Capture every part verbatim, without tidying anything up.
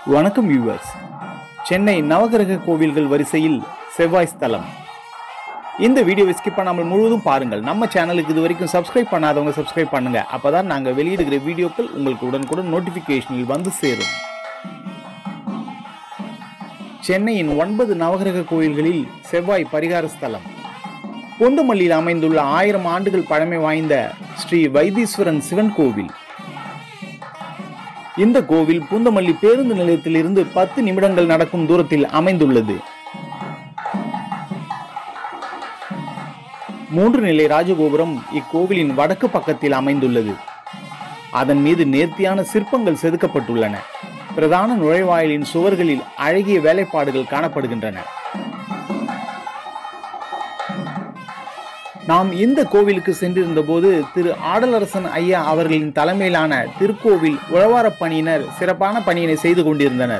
வணக்கம் வியூவர்ஸ். சென்னை நவகிரக கோவில்கள் வரிசையில் செவ்வாய் ஸ்தலம். இந்த வீடியோவை ஸ்கிப் பண்ணாமல் முழுவதும் பாருங்கள். நம்ம சேனலுக்கு இது வரைக்கும் சப்ஸ்கிரைப் பண்ணாதவங்க சப்ஸ்கிரைப் பண்ணுங்க. அப்பதான் நாங்கள் வெளியிடுகிற வீடியோக்கள் உங்களுக்கு உடனுக்குடன் நோட்டிபிகேஷனில் வந்து சேரும். சென்னையின் ஒன்பது நவகிரக கோயில்களில் செவ்வாய் பரிகார ஸ்தலம். பூந்தமல்லியில் அமைந்துள்ள ஆயிரம் ஆண்டுகள் பழமை வாய்ந்த ஸ்ரீ வைத்தீஸ்வரன் சிவன் கோவில். இந்த கோவில் பூந்தமல்லி பேருந்து நிலையத்தில் இருந்து பத்து நிமிடங்கள் நடக்கும் தூரத்தில் அமைந்துள்ளது. மூன்று நிலை ராஜகோபுரம் இக்கோவிலின் வடக்கு பக்கத்தில் அமைந்துள்ளது. அதன் மீது நேர்த்தியான சிற்பங்கள் செதுக்கப்பட்டுள்ளன. பிரதான நுழைவாயிலின் சுவர்களில் அழகிய வேலைப்பாடுகள் காணப்படுகின்றன. நாம் இந்த கோவிலுக்கு சென்றிருந்த போது திரு ஆடலரசன் ஐயா அவர்களின் தலைமையிலான திருக்கோவில் உழவார பணியினர் சிறப்பான பணியினை செய்து கொண்டிருந்தனர்.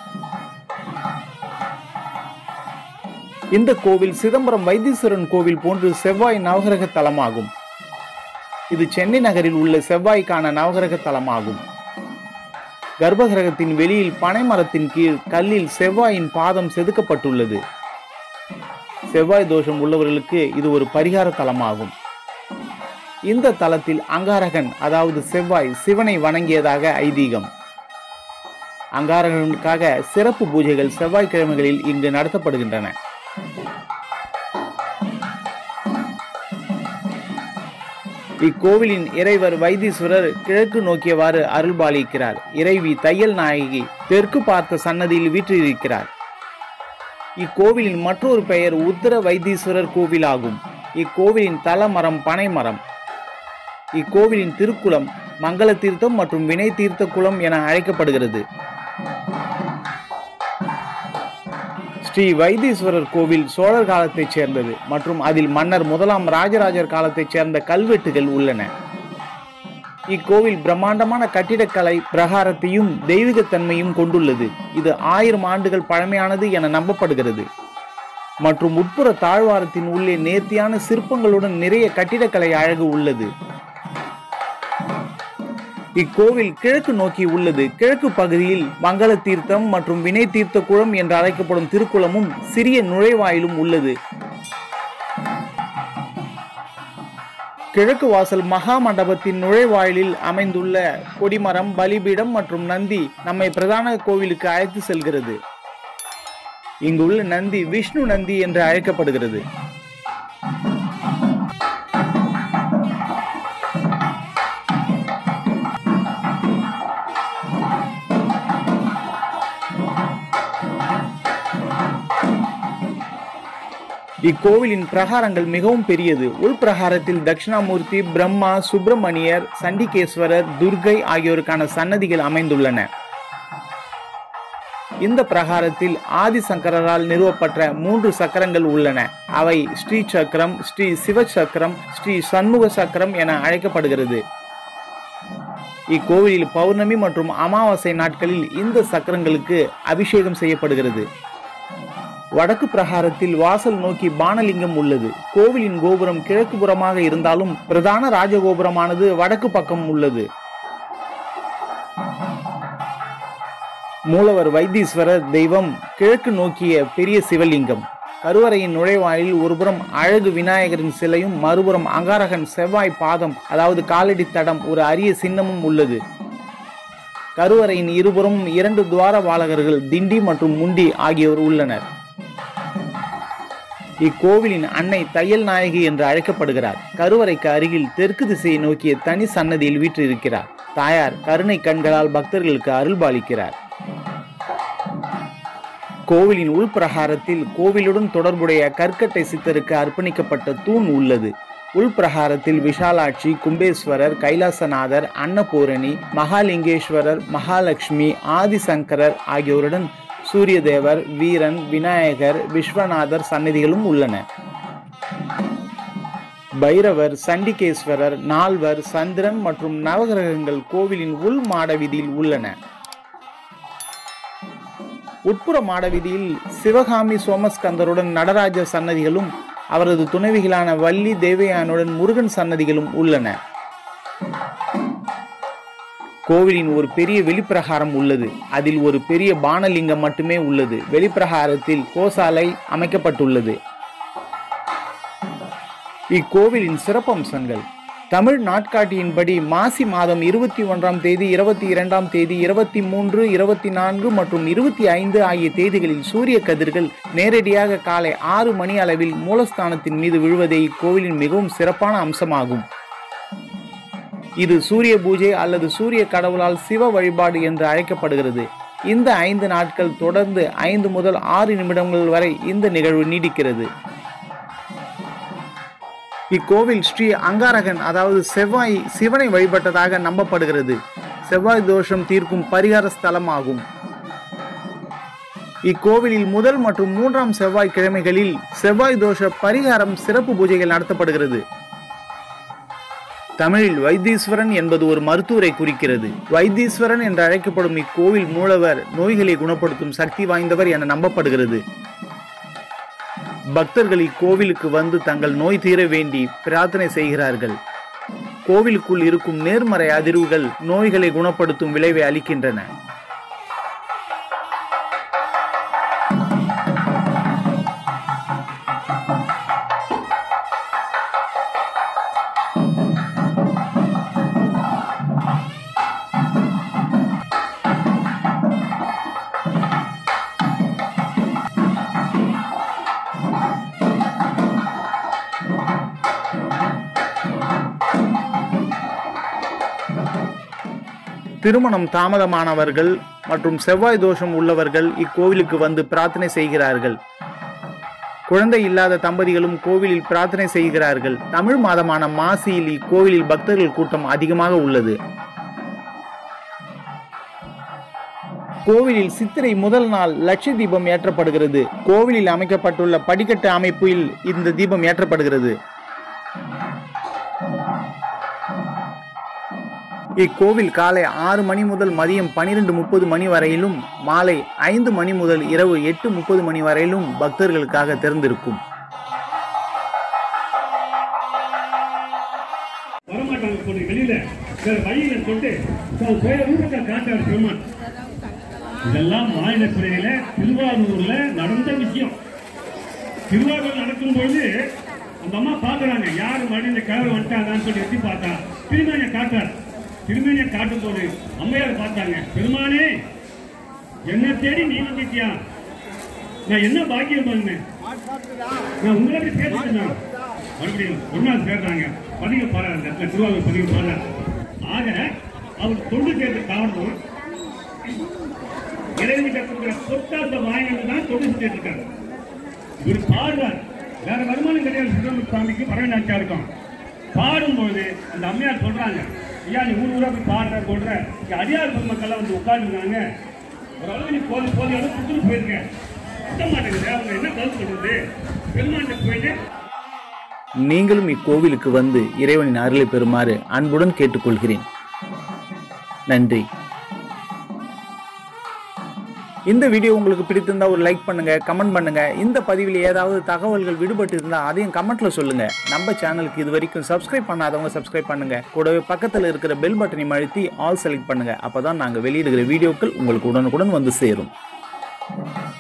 இந்த கோவில் சிதம்பரம் வைத்தீஸ்வரன் கோவில் போன்று செவ்வாய் நவகிரக தலமாகும். இது சென்னை நகரில் உள்ள செவ்வாய்க்கான நவகிரக தலமாகும். கர்ப்பகிரகத்தின் வெளியில் பனை மரத்தின் கீழ் கல்லில் செவ்வாயின் பாதம் செதுக்கப்பட்டுள்ளது. செவ்வாய் தோஷம் உள்ளவர்களுக்கு இது ஒரு பரிகார தலமாகும். இந்த தலத்தில் அங்காரகன் அதாவது செவ்வாய் சிவனை வணங்கியதாக ஐதீகம். அங்காரகனுக்காக சிறப்பு பூஜைகள் செவ்வாய்க்கிழமைகளில் இங்கு நடத்தப்படுகின்றன. இக்கோவிலின் இறைவர் வைத்தீஸ்வரர் கிழக்கு நோக்கியவாறு அருள்பாலிக்கிறார். இறைவி தையல் நாயகி தெற்கு பார்த்த சன்னதியில் வீற்றிருக்கிறார். இக்கோவிலின் மற்றொரு பெயர் உத்தர வைத்தீஸ்வரர் கோவில் ஆகும். இக்கோவிலின் தலமரம் பனை மரம். இக்கோவிலின் திருக்குளம் மங்கள தீர்த்தம் மற்றும் வினை தீர்த்த குளம் என அழைக்கப்படுகிறது. ஸ்ரீ வைத்தீஸ்வரர் கோவில் சோழர் காலத்தைச் சேர்ந்தது மற்றும் அதில் மன்னர் முதலாம் ராஜராஜர் காலத்தைச் சேர்ந்த கல்வெட்டுகள் உள்ளன. இக்கோவில் பிரம்மாண்டமான கட்டிடக்கலை பிரகாரத்தையும் தெய்வீகத்தன்மையும் கொண்டுள்ளது. இது ஆயிரம் ஆண்டுகள் பழமையானது என நம்பப்படுகிறது மற்றும் உட்புற தாழ்வாரத்தின் உள்ளே நேர்த்தியான சிற்பங்களுடன் நிறைய கட்டிடக்கலை அழகு உள்ளது. இக்கோவில் கிழக்கு நோக்கி உள்ளது. கிழக்கு பகுதியில் மங்கள தீர்த்தம் மற்றும் வினை தீர்த்த குளம் என்று அழைக்கப்படும் திருக்குளமும் சிறிய நுழைவாயிலும் உள்ளது. கிழக்கு வாசல் மகா மண்டபத்தின் நுழைவாயிலில் அமைந்துள்ள கொடிமரம், பலிபீடம் மற்றும் நந்தி நம்மை பிரதான கோவிலுக்கு அழைத்து செல்கிறது. இங்குள்ள நந்தி விஷ்ணு நந்தி என்று அழைக்கப்படுகிறது. இக்கோவிலின் பிரகாரங்கள் மிகவும் பெரியது. உள் பிரகாரத்தில் தட்சிணாமூர்த்தி, பிரம்மா, சுப்பிரமணியர், சண்டிகேஸ்வரர், துர்கை ஆகியோருக்கான சன்னதிகள் அமைந்துள்ளன. இந்த பிரகாரத்தில் ஆதிசங்கரால் நிறுவப்பட்ட மூன்று சக்கரங்கள் உள்ளன. அவை ஸ்ரீ சக்கரம், ஸ்ரீ சிவ சக்கரம், ஸ்ரீ சண்முக சக்கரம் என அழைக்கப்படுகிறது. இக்கோவிலில் பௌர்ணமி மற்றும் அமாவாசை நாட்களில் இந்த சக்கரங்களுக்கு அபிஷேகம் செய்யப்படுகிறது. வடக்கு பிரகாரத்தில் வாசல் நோக்கி பானலிங்கம் உள்ளது. கோவிலின் கோபுரம் கிழக்கு புறமாக இருந்தாலும் பிரதான ராஜகோபுரமானது வடக்கு பக்கம் உள்ளது. மூலவர் வைத்தீஸ்வரர் தெய்வம் கிழக்கு நோக்கிய பெரிய சிவலிங்கம். கருவறையின் நுழைவாயில் ஒருபுறம் அழகு விநாயகரின் சிலையும் மறுபுறம் அங்காரகன் செவ்வாய் பாதம் அதாவது காலடி தடம் ஒரு அரிய சின்னமும் உள்ளது. கருவறையின் இருபுறமும் இரண்டு துவார பாலகர்கள் திண்டி மற்றும் முண்டி ஆகியோர் உள்ளனர். இக்கோவிலின் அன்னை தையல் நாயகி என்று அழைக்கப்படுகிறார். கருவறைக்கு அருகில் தெற்கு திசையை நோக்கிய தனி சன்னதியில் வீற்றிருக்கிறார். தாயார் கருணை கண்களால் பக்தர்களுக்கு அருள்பாலிக்கிறார். கோவிலின் உள்பிரகாரத்தில் கோவிலுடன் தொடர்புடைய கற்கட்டை சித்தருக்கு அர்ப்பணிக்கப்பட்ட தூண் உள்ளது. உள்பிரகாரத்தில் விஷாலாட்சி, கும்பேஸ்வரர், கைலாசநாதர், அன்னபூரணி, மகாலிங்கேஸ்வரர், மகாலட்சுமி, ஆதிசங்கரர் ஆகியோருடன் சூரியதேவர், வீரன், விநாயகர், விஸ்வநாதர் சன்னதிகளும் உள்ளன. பைரவர், சண்டிகேஸ்வரர், நால்வர், சந்திரன் மற்றும் நவகிரகங்கள் கோவிலின் உள் மாட வீதியில் உள்ளன. உட்புற மாட வீதியில் சிவகாமி சோமஸ்கந்தருடன் நடராஜ சன்னதிகளும் அவரது துணைவிகளான வள்ளி தேவயானுடன் முருகன் சன்னதிகளும் உள்ளன. கோவிலின் ஒரு பெரிய வெளிப்பிரகாரம் உள்ளது. அதில் ஒரு பெரிய பானலிங்கம் மட்டுமே உள்ளது. வெளிப்பிரகாரத்தில் கோசாலை அமைக்கப்பட்டுள்ளது. இக்கோவிலின் சிறப்பம்சங்கள்: தமிழ் நாட்காட்டியின்படி மாசி மாதம் இருபத்தி ஒன்றாம் தேதி, இருபத்தி இரண்டாம் தேதி, இருபத்தி மூன்று, இருபத்தி நான்கு மற்றும் இருபத்தி ஐந்து ஆகிய தேதிகளில் சூரிய கதிர்கள் நேரடியாக காலை ஆறு மணி அளவில் மூலஸ்தானத்தின் மீது விழுவதே இக்கோவிலின் மிகவும் சிறப்பான அம்சமாகும். இது சூரிய பூஜை அல்லது சூரிய கடவுளால் சிவ வழிபாடு என்று அழைக்கப்படுகிறது. இந்த ஐந்து நாட்கள் தொடர்ந்து ஐந்து முதல் ஆறு நிமிடங்கள் வரை இந்த நிகழ்வு நீடிக்கிறது. இக்கோவில் ஸ்ரீ அங்காரகன் அதாவது செவ்வாய் சிவனை வழிபட்டதாக நம்பப்படுகிறது. செவ்வாய் தோஷம் தீர்க்கும் பரிகார ஸ்தலம் ஆகும். இக்கோவிலில் முதல் மற்றும் மூன்றாம் செவ்வாய் கிழமைகளில் செவ்வாய் தோஷ பரிகாரம் சிறப்பு பூஜைகள் நடத்தப்படுகிறது. தமிழில் வைத்தீஸ்வரன் என்பது ஒரு மருத்துவரை குறிக்கிறது. வைத்தீஸ்வரன் என்று அழைக்கப்படும் இக்கோவில் மூலவர் நோய்களை குணப்படுத்தும் சக்தி வாய்ந்தவர் என நம்பப்படுகிறது. பக்தர்கள் இக்கோவிலுக்கு வந்து தங்கள் நோய் தீர வேண்டி பிரார்த்தனை செய்கிறார்கள். கோவிலுக்குள் இருக்கும் நேர்மறை அதிர்வுகள் நோய்களை குணப்படுத்தும் விளைவை அளிக்கின்றன. திருமணம் தாமதமானவர்கள் மற்றும் செவ்வாய் தோஷம் உள்ளவர்கள் இக்கோவிலுக்கு வந்து பிரார்த்தனை செய்கிறார்கள். குழந்தை இல்லாத தம்பதிகளும் கோவிலில் பிரார்த்தனை செய்கிறார்கள். தமிழ் மாதமான மாசியில் இக்கோவிலில் பக்தர்கள் கூட்டம் அதிகமாக உள்ளது. கோவிலில் சித்திரை முதல் நாள் லட்ச தீபம் ஏற்றப்படுகிறது. கோவிலில் அமைக்கப்பட்டுள்ள படிக்கட்டு அமைப்பில் இந்த தீபம் ஏற்றப்படுகிறது. இக்கோவில் காலை ஆறு மணி முதல் மதியம் பனிரெண்டு முப்பது மணி வரையிலும், மாலை ஐந்து மணி முதல் இரவு எட்டு முப்பது மணி வரையிலும் பக்தர்களுக்காக திறந்திருக்கும். இதெல்லாம் மாநிலத்துறையில திருவாரூர்ல நடந்த விஷயம். திருவாரூர் நடக்கும் பொழுது அந்த அம்மா பாக்குறாங்க, யாரு மறுபடியும் கிழமை வந்துட்டாங்கன்னு சொல்லி எட்டி பார்த்தா திருமணியை காட்டுறாரு. திருமணியை காட்டும் போது அம்மையார் பார்த்தாங்க, பெருமானே என்ன தேடி நீ வந்துட்டியா, நான் என்ன பாக்கியம் பண்ணேன், நான் உங்களை பேசிட்டேன். மறுபடியும் ஒரு நாள் சேர்றாங்க, பதிவு பாடுறாரு, அந்த இடத்துல திருவாரூர் பதிவு பாடுறாரு. ஆக அவர் தொண்டு சேர்த்து காரணம் இறைவன் கற்றுக்கிற பொட்டாச வாயிலிருந்து தான் தொண்டு செஞ்சுட்டு இருக்காரு. இவர் பாடுறார், வேற வருமானம் கிடையாது. சுப்பிரமணிய சுவாமிக்கு பரவநாச்சியா இருக்கும். பாடும்போது அந்த அம்மையார் சொல்றாங்க, ஐயா நீ ஊர் ஊரா போய் பாடுற போடுற, இங்க அடியார் பொதுமக்கள்லாம் வந்து உட்காந்துருக்காங்க, ஒரு அளவு நீ போது போது அளவு சுற்றுட்டு போயிருக்க, சுத்த மாட்டேங்குது, அவங்க என்ன கருத்து சொல்றது, பெருமாண்ட போயிட்டு. நீங்களும் இக்கோவிலுக்கு வந்து இறைவனின் அருளை பெறுமாறு அன்புடன் கேட்டுக்கொள்கிறேன். நன்றி. இந்த வீடியோ உங்களுக்கு பிடித்திருந்தா ஒரு லைக் பண்ணுங்க, கமெண்ட் பண்ணுங்க. இந்த பதிவில் ஏதாவது தகவல்கள் விடுபட்டு இருந்தால் அதையும் கமெண்ட்ல சொல்லுங்க. நம்ம சேனலுக்கு இது வரைக்கும் சப்ஸ்கிரைப் பண்ணாதவங்க சப்ஸ்கிரைப் பண்ணுங்க. கூடவே பக்கத்தில் இருக்கிற பெல் பட்டனை அழுத்தி ஆல் செலக்ட் பண்ணுங்க. அப்பதான் நாங்கள் வெளியிடுகிற வீடியோக்கள் உங்களுக்கு உடனுக்குடன் வந்து சேரும்.